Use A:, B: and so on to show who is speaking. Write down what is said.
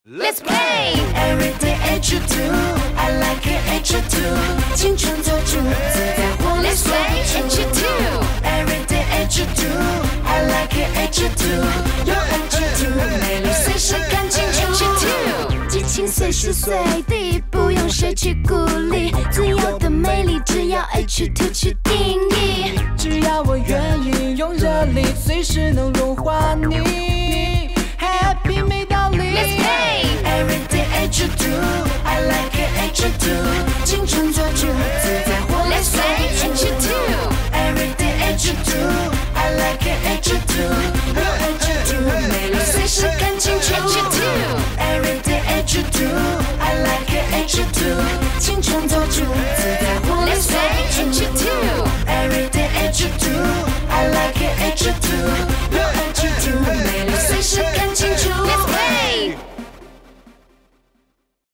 A: Let's play every day H2 I like it H2 青春做主自在活力所不住 Every day H2 I like it H2 有 H2 美丽随时看清楚 H2 激情随时随地不用谁去鼓励自由的美丽只要 H2 去定义
B: 只要我愿意用热力随时能融化你 Happy 没道理
A: Let's play Everyday H2 I like it H2 青春做主自在活力随H2 Everyday H2 I like it H2